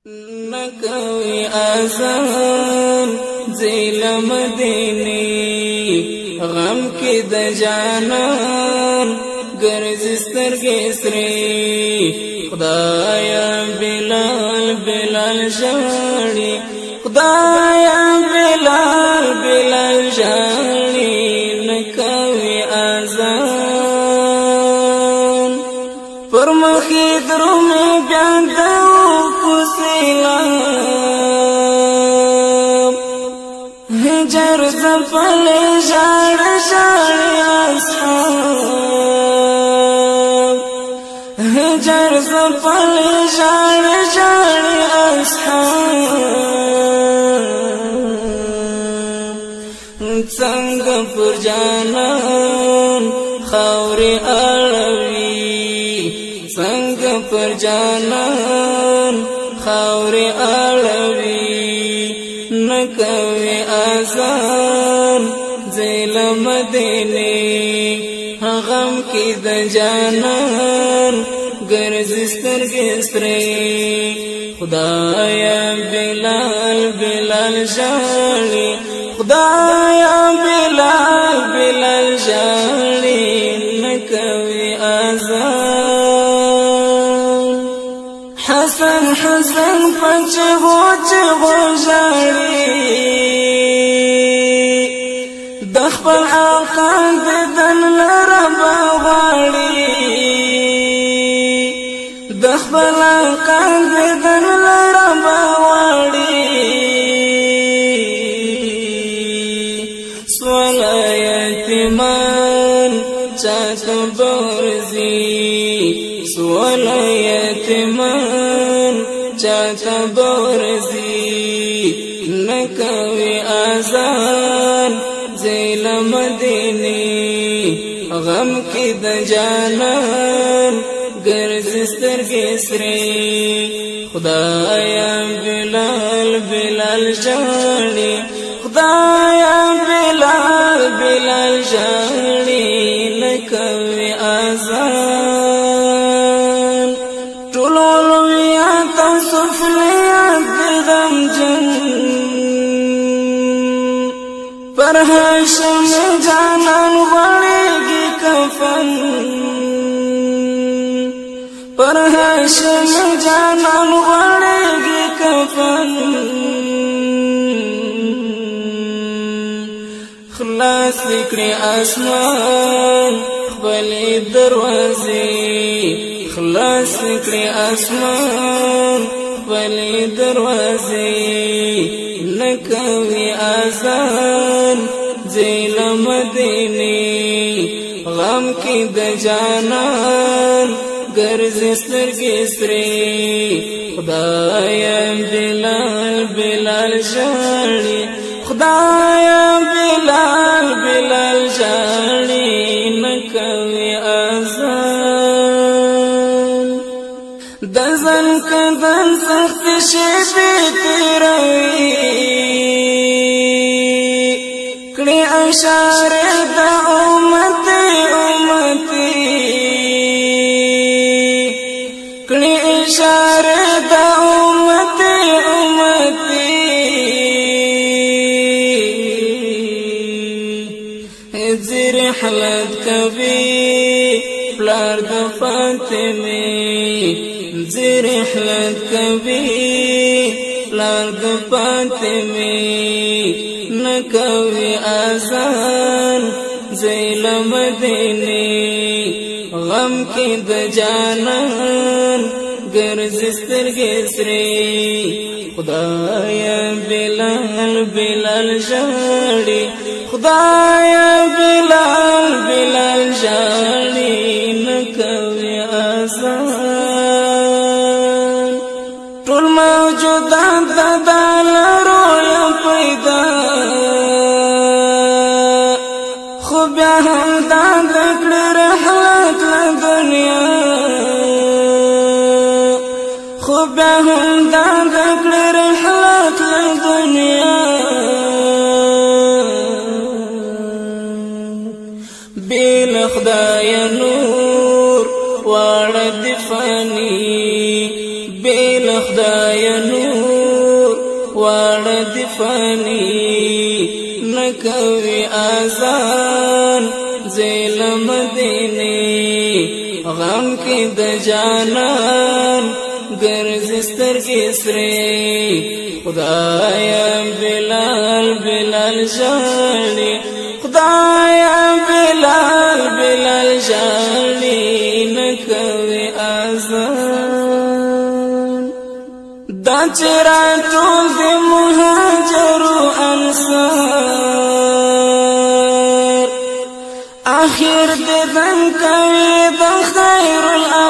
نکوي آزان زیل مدینی غم کی د جانان ګرځي سترګې سرې خدایا بلال بلال ژاړي خدایا بلال بلال ژاړي نکوي آزان پر مخې درومې بیا د هجر زفل جار جار أصحاب هجر زفل جار جار أصحاب څنګه پر جانان خاورې اړوي څنګه پر جانان خاورې اړوي نکوي آزان زیل مدینی غم کی د جانان ګرځي سترګې سرې خدایا بلال بلال ژاړي خدایا بلال بلال ژاړي نکوي آزان حسن حسن پچغو چغو ژاړي د خپل آقا ددن لرب غواړي د خپل آقا ددن لرب غواړي سوال یتیمان چاته برزي سوال یتیمان چاته برزي نکوي آزان زیل مدینی غم کی د جانان ګرځي سترګې سرې خدایا بلال بلال ژاړي خدایا بلال بلال ژاړي نکوي آزان ټول ولویات او سفلیات غمجن پر هاشم جانان غړېږي کفن پر هاشم جانان غړېږي کفن خلاص کړي اسمان خپلې دروازې خلاص کړي اسمان خپلې دروازې نکوي آزان زیل مدینی غم کی د جانان ګرځي سترګې سرې خدایا بلال بلال ژاړي خدایا بلال بلال ژاړي نکوي آزان د ځن کدن سخت شپې تیروي کړي اشاره د امت امتي کړي اشاره د امت امتي زیر حالت کوي پلار د فاطمه زیر حالت کوي پلار د فاطمه نکوي آزان زیل مدینی غم کی د جانان ګرځي سترګې سرې خدایا بلال بلال ژاړي خدایا بلال بلال ژاړي نکوي آزان ټول موجودات د دلارو پیدا خو بیا هم دا کړه رحلت له دنیا خو بیا هم دا کړه رحلت له دنیا بل خدای نور واړه د فانی بل خدای نور وارد فانی نکوي آزان زیل مدینه غم کی د جانان ګرځي سترګې سرې خدایا بلال بلال ژاړي خدایا بلال بلال ژاړي نکوي آزان دا چرا ټول د مهاجر انصار اخر د دن کوي د خیر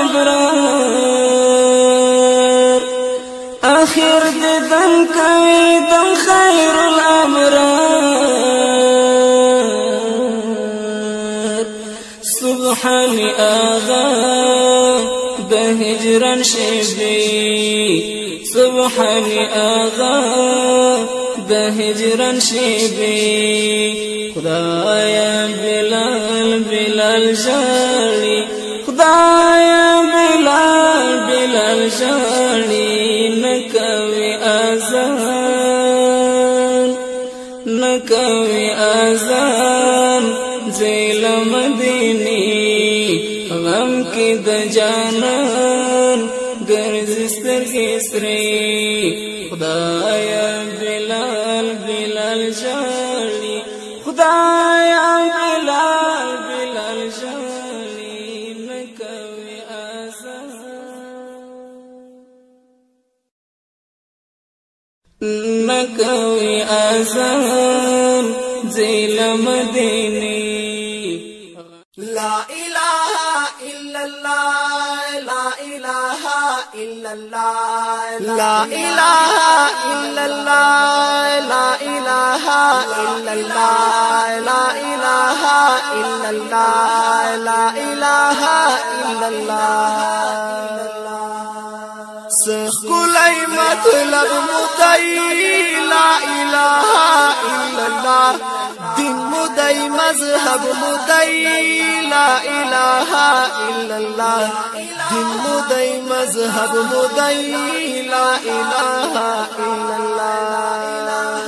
الابرار اخر د دن کوي د خیر الابرار سبحان آغا د هجران شبي سبحان آغا د هجران شبي خدایا بلال بلال ژاړي خدایا بلال بلال ژاړي نکوي آزان نکوي آزان زیل مدینه غم کی د جانان ګرځي سترګې سرې خدایا بلال بلال ژاړي خدایا بلال بلال ژاړي نکوي آزان نکوي آزان زیل مدینه لا إله إلا الله لا إله إلا الله لا إله إلا الله لا إله إلا الله لا إله إلا الله لا إله إلا الله سخلي مطلب مدعي لا إله إلا الله دين مدعي مذهب مدعي لا إله إلا الله دين مدعي مذهب مدعي لا إله إلا الله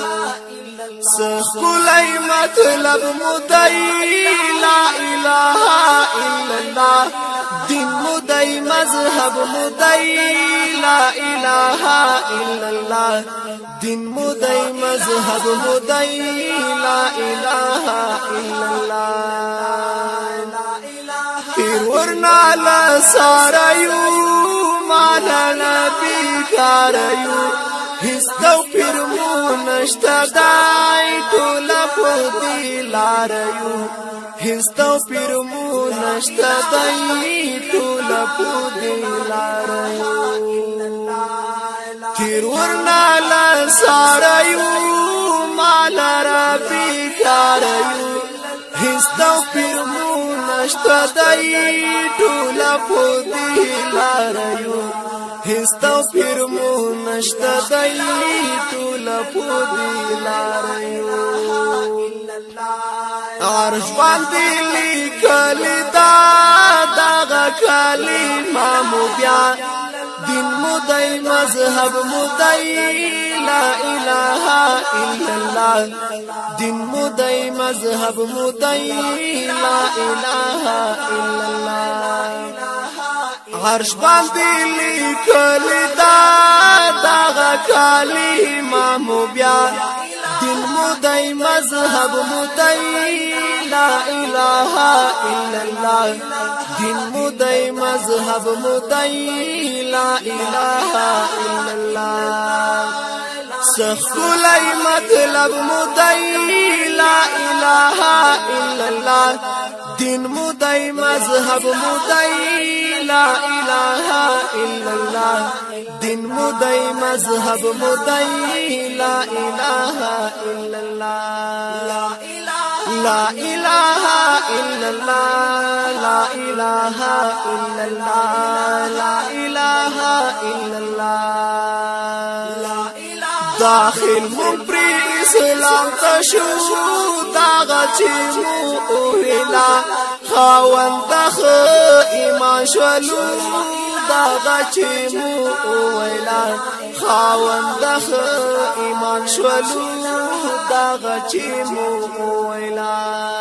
سخلي مطلب مدعي لا إله إلا الله دين مدعي مذهب مدعي لا إله إلا الله دين مدعي مذهب مدعي لا إله إلا الله ورنا لساريو مالا نبي كاريو هستو پرمونشتا داي تولا پودي لاريو هستو پرمونشتا داي تولا پودي لاريو تیر ورنا لساريو مالا ربي كاريو هستو پرمونشتا داي تولا پودي لاريو هستو پرمونشتا داي تولا پودي لاريو عرش باندې لیکل دا دغه کلمه مو بیا دین مدعي مذهب مدعي لا إله إلا الله دين مدعي مذهب مدعي لا إله إلا الله عرش باندې لیکل دا دغه کلمه مو بیا دين مدعي مذهب مدعي لا إله إلا الله دين مدعي مذهب مدعي لا إله إلا الله سخلي مطلب مدعي لا إله إلا الله دين مدعي مذهب مدعي لا إله إلا الله دين مدعي مذهب مدعي لا إله إلا الله لا إله إلا الله لا إله إلا الله لا إله إلا الله داخل مبري اسلام تشو داغا چیمو اوهلا خاون دخ ایمان شولو دغه چې مو ویلا خاوند ایمان شولو دغه چې مو ویلا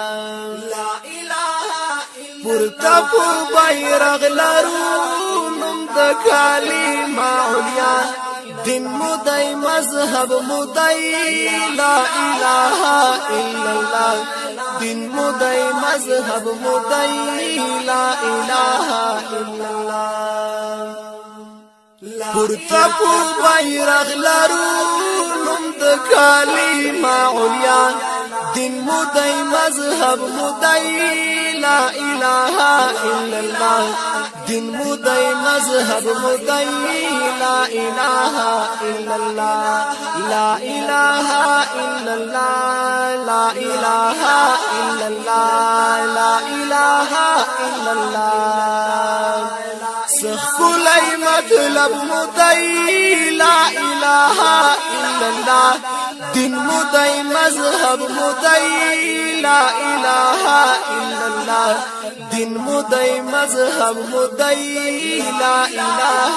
پورته په بیرغ لرو نوم د کلمه علیا دین مدای مذهب مدای لا اله الا الله دین مدای مذهب مدای لا اله الا الله پورته په بیرغ لرو نوم د کلمه علیا دین مدای مذهب مدای لا اله الا الله دین مدای مذهب مدای لا اله الا الله لا اله الا الله لا اله الا الله لا اله الا الله سخلای مطلب مدای لا اله الا الله دین مدای مذهب مدای لا اله الا الله دین مدای مذهب مدای لا اله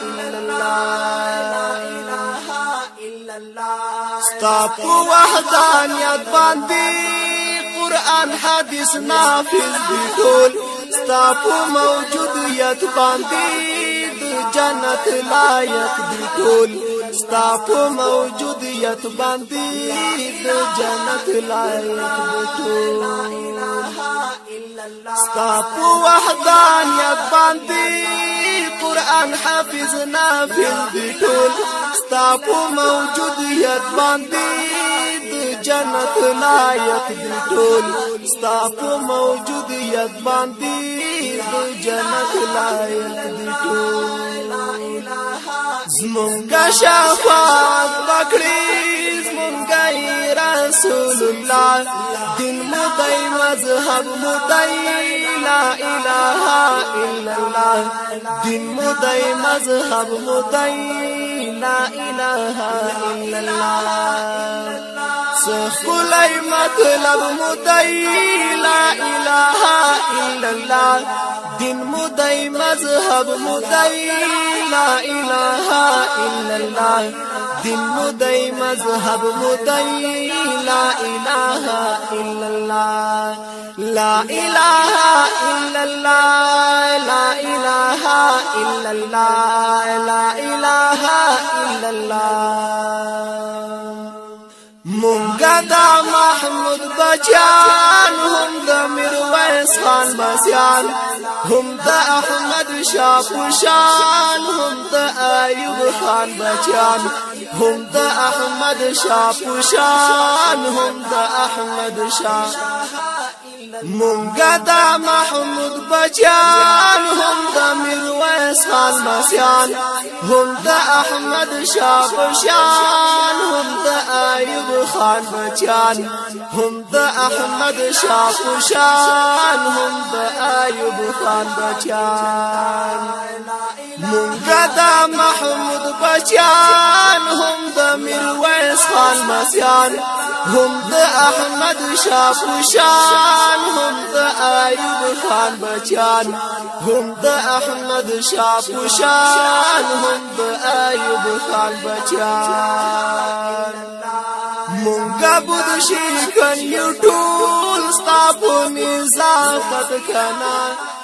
الا الله ستا په وحدانیت باندې قرآن حدیث نافذ دي ټول ستا په موجودیت باندې د جنت لایق دي ټول ستا په موجودیت باندې د جنت لایق دي ټول ستا په وحدانیت باندې قرآن حافظ نافذ دي ټول ستا په موجودیت باندې د جنت لایق دي ټول ستا په موجودیت باندې د جنت لایق دي ټول زمونږه شفاعت وکړي زمونږه رسول الله دین مدای مذهب مدای لا اله الا الله دین مدای مذهب مدای لا اله الا الله سخلای مطلب مدای لا اله الا الله دین مدای مذهب مدای لا اله الا الله دین مدای مذهب مدای لا اله الا الله لا اله الا الله لا اله الا الله لا اله الا الله مونږه دا محمود بچان هم د میرویس خان بسیان هم د احمد شاه پوشان هم د ایوب خان بچان هم د احمد شاه پوشان هم د احمد شاه مونږه دا محمود بچان هم د میرویس خان بسیان هم د احمد شاه پوشان هم د ایوب خان بچان هم د احمد شاه پوشان هم د ایوب خان بچان مونږه دا محمود بچان هم د میرویس خان بسیان هم د احمد شاه پوشان هم د ایوب خان بچان هم د احمد شاه پوشان هم د ایوب خان بچان مونږه بود شي کن یو ټول ستا په نزاکت کنا